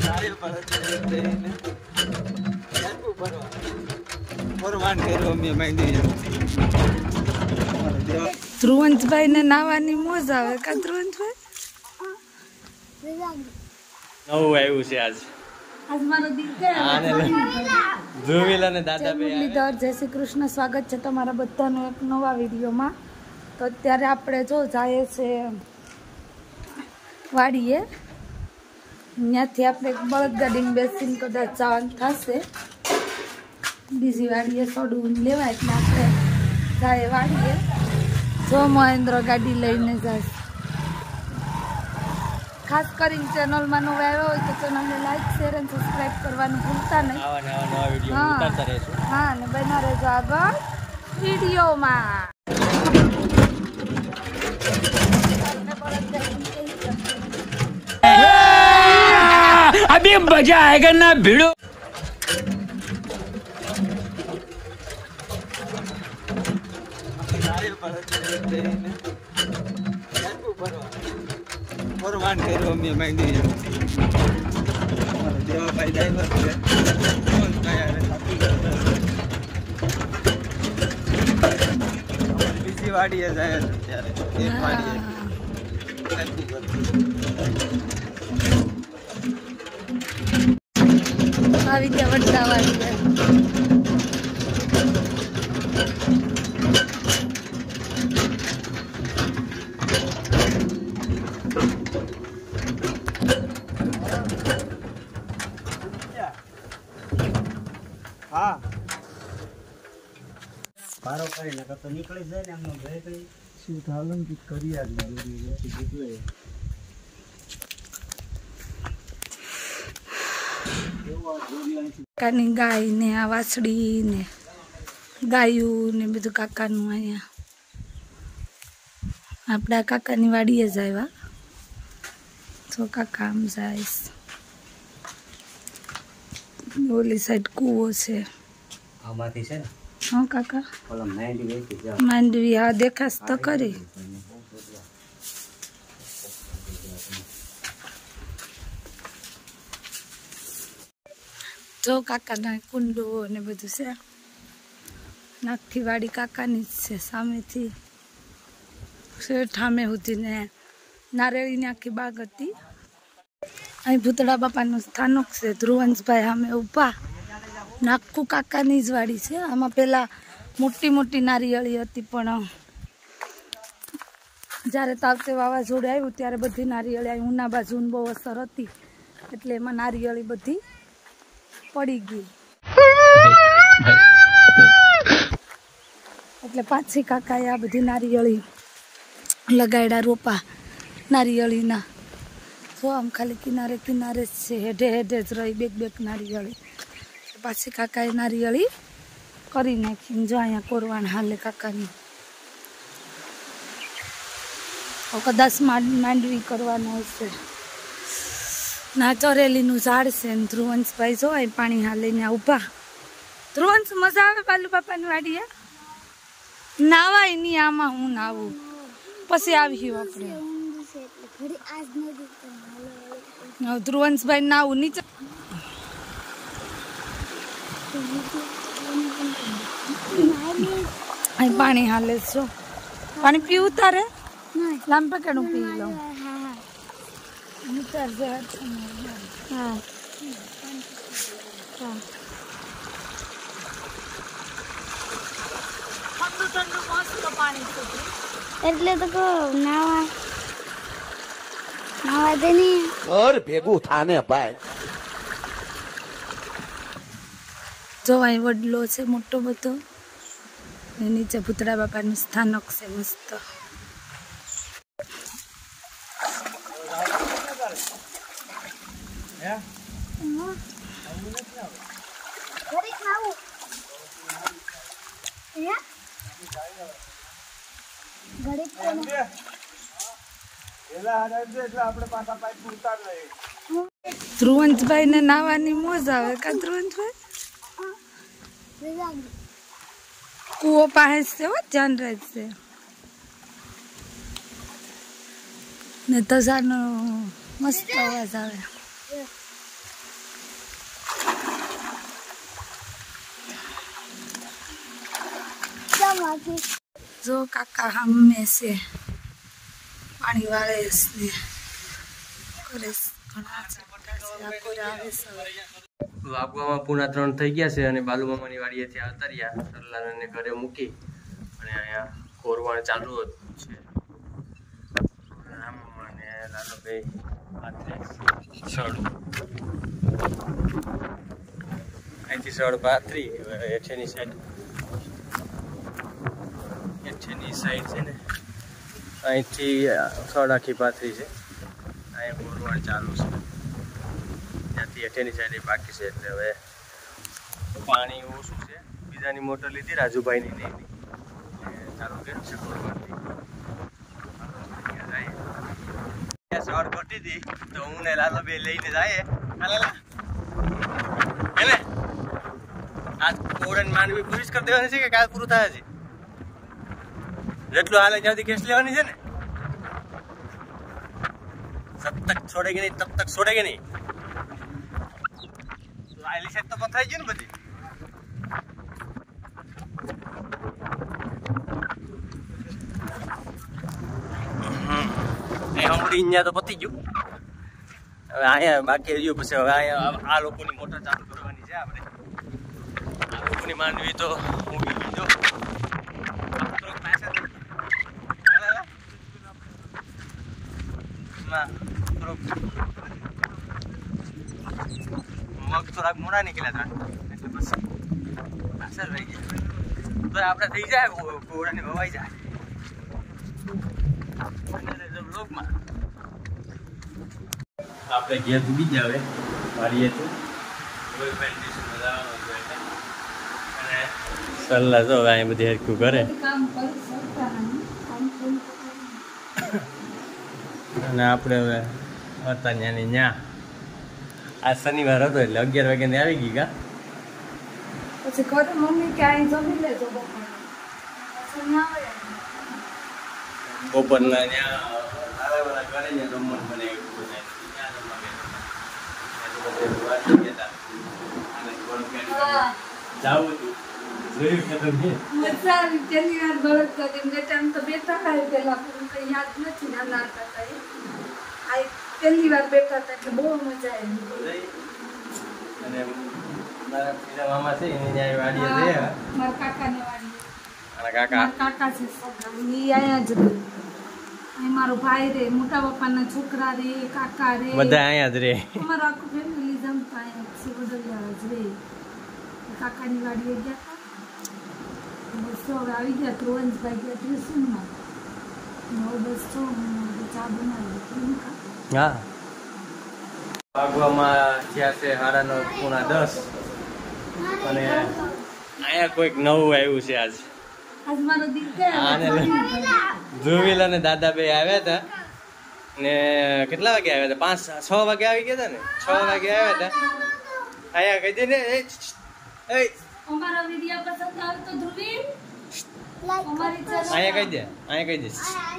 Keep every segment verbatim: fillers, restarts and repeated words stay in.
ધ્રુવંશભાઈ ને નાવાની મોજ આવે કા ધ્રુવંશભાઈ? નવું આવ્યું છે આજ આજ મારો દીકરો ધ્રુવીલા ને દાદા બે મુરલીધર, જય શ્રી કૃષ્ણ. સ્વાગત છે તમારા બધાનું એક નવા વિડીયોમાં. તો અત્યારે આપણે જો જાય છે વાડીએ, ત્યાંથી આપણે એક બળદગાડીમાં બેસીને કદાચ જવાનું થશે બીજી વાડીએ સોડું લેવા, એટલે આપણે જાય વાડીએ. જો મહેન્દ્ર ગાડી લઈને જાય. ખાસ કરીને ચેનલમાં નવા આવ્યા હોય તો ચેનલને લાઈક શેર અને સબસ્ક્રાઈબ કરવાનું ભૂલતા નહીં. હા હા અને બના રહેજો આગળ વિડીયોમાં. अभी मजा आएगा ना भिड़ो. ફરવાન કર્યો અમે માંડી દેવાભાઈ ડ્રાઈવર છે. બીજી વાડીએ જાય અત્યારે એક વાડીએ આવી ગયા વડલા વાડી. હા પારો કરી નકર તો નીકળી જાય ને એમનો ભય કરી શું થાલન કી કરી આજ દોરી એટલે કાકાની ગાય ને આ વાછડી ને ગાયું ને બધું કાકાનું. અહીંયા આપણા કાકાની વાડીએ જ આવ્યા. તો કાકા આમ જાય. ઓલી સાઈડ કૂવો છે. આમાંથી છે ને હા કાકા ઓલા માંડવી હતી જા માંડવી. હા દેખાશ તો કરી. જો કાકાના કુંડો ને બધું છે. નાકથી વાડી કાકાની જ છે. સામેથી ઠામે સુધી ને નારેળીની આખી બાગ હતી. અહીં ભૂતળા બાપાનું સ્થાનક છે. ધ્રુવંશભાઈ સામે ઊભા. નાખું કાકાની જ વાડી છે. આમાં પેલા મોટી મોટી નારિયેળી હતી, પણ જ્યારે તાવતે વાવાઝોડું આવ્યું ત્યારે બધી નારિયેળી આવી. ઉના બાજુની બહુ અસર હતી એટલે એમાં નારિયેળી બધી પડી ગઈ. એટલે પાછી કાકાએ આ બધી નારિયેળી લગાડ્યા, રોપા નારિયેળીના. જો આમ ખાલી કિનારે કિનારે જ છે, હેઢે હેઢે જ રહી બેક બેક નારિયેળી. પાછી કાકાએ નારિયેળી કરી નાખી. જો અહીંયા કોરવાણ હાલે કાકાની. કદાચ માંડવી કરવાનો હશે. ના ચરેલીનું ઝાડ છે ને ધ્રુવંશભાઈ જો અહીં પાણી હાલીને ઊભા. ધ્રુવંશ મજા આવે બાલુ બાપાની વાડીએ? નાવાય નહીં આમાં. હું નાવું પછી આવ્યું આપણે. ધ્રુવંશભાઈ નાવું નીચે. અહીં પાણી હાલે છો. પાણી પીવું તારે? લાંબે કેનું પી લઉં. એટલે તો કહું નાવા નાવા દે ની ઘર ભેગું થાને ભાઈ. જો અહીં વડલો છે મોટો બધો. નીચે ભૂતળા બાપાનું સ્થાનક છે મસ્ત. ધ્રુવંશભાઈ ને નાવાની મોજ આવે કા ધ્રુવંશભાઈ? કૂવો પાસે છે, ધ્યાન રાખશે. ને તજાનો મસ્ત અવાજ આવે. કુંડામાંથી જો કાકા હમે છે પાણી વાળે છે ને કરે છે. ઘણા છે આવે છે. વાગવામાં પૂણા ત્રણ થઈ ગયા છે અને બાલુ મામાની વાડીએથી આવતા રહ્યા સરલાને ઘરે મૂકી અને અહીંયા કોરવાણ ચાલુ છે. રામાને લાલુભાઈ હાથે સળ અહીંથી સળ પાથરી હેઠેની સાઈડ હેઠેની સાઈડ છે ને અહીંથી સળ આખી પાથરી છે. અહીંયા કોરવાણ ચાલુ છે ત્યાંથી હેઠેની સાઈડ બાકી છે એટલે હવે પાણી ઓછું છે. બીજાની મોટર લીધી રાજુભાઈની નહીં ચાલુ કર્યું છે કોરવાણથી. સવાર ઘટી હતી તો હું ને લાલો બે લઈને જાય એટલે આજ કોરન માંડવી પૂરી કરી દેવાની છે કે કાલ પૂરું થાય છે જેટલું હાલે ત્યાંથી કેસ લેવાની છે ને જબ તક છોડેગી નહીં તબ તક છોડેગી નહીં. આયલી સાઈડ તો પથરાઈ ગયું ને બધી. અહીંયા તો પતી ગયું. હવે અહીંયા બાકી રહ્યું પછી હવે અહીંયા આ લોકોની મોટર ચાલુ કરવાની છે આપણે. આ લોકોની માંડવી તો ઉગી ગઈ જો મગ થોડાક મોડા નીકળ્યા હતા એટલે બસ પાછળ રહી ગયા તો આપણે થઈ જાય ઘોડાને વવાઈ જાય. આપણે ઘેર ઉગી ગયા હવે વાળીએથી અને સલ્લા તો હવે અહીંયા બધી હરખું કરે અને આપણે હવે હતા ત્યાંની ન્યા આ શનિવાર હતો એટલે અગિયાર વાગ્યાની આવી ગઈ કા પછી કહો મમ્મી કે અહીં જમી લેજો બપોરના ત્યાં કરે ને રમણ બને જાવું હતું જોયું કે તમે મજા આવી પહેલી વાર બળદ કરીને બેટા આમ તો બેઠા હોય પેલા કઈ યાદ નથી નાના હતા આ પહેલી વાર બેઠા હતા એટલે બહુ મજા આવી. અને મારા પેલા મામા છે એની ત્યાં વાડીએ છે મારા કાકાની વાડી અને કાકા કાકા છે ઈ અહીંયા જ રહે. અહીં મારો ભાઈ રે મોટા પપ્પાના છોકરા રે કાકા રે બધા અહીંયા જ રે. અમારું આખું ફેમિલી જમતા અહીંયા છે બદલિયા જ રે. કાકાની વાડીએ ગયા હતા બસ તો હવે આવી ગયા ત્રોવંશભાઈ ગયા ટ્યુશનમાં બસ તો ચા બનાવી. હા વાગવામાં થયા છે સાડા નવ પૂણા દસ અને અહીંયા કોઈક નવું આવ્યું છે આજ. આજ મારો દીકરો ધ્રુવીલ અને દાદા બે આવ્યા હતા ને કેટલા વાગે આવ્યા હતા? પાંચ છ વાગે આવી ગયા હતા ને છ વાગે આવ્યા હતા. અહીંયા કહી દે ને અમારા વિડિયો પસંદ આવે તો ધ્રુવીલ અમારી ચેનલ અહીંયા કહી દે અહીંયા કહી દે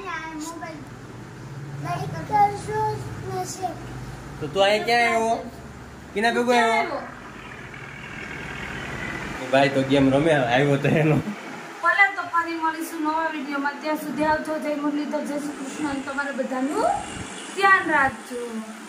તો તું અહીંયા ક્યાં આવ્યો? કિના ભેગો આવ્યો? ભાઈ તો ગેમ રમે આવ્યો તો એનો. ભલે તો ફરી મળીશું નવા વિડીયોમાં. ત્યાં સુધી આવજો. જય મુરલીધર, જય શ્રી કૃષ્ણ. તમારે બધાનું ધ્યાન રાખજો.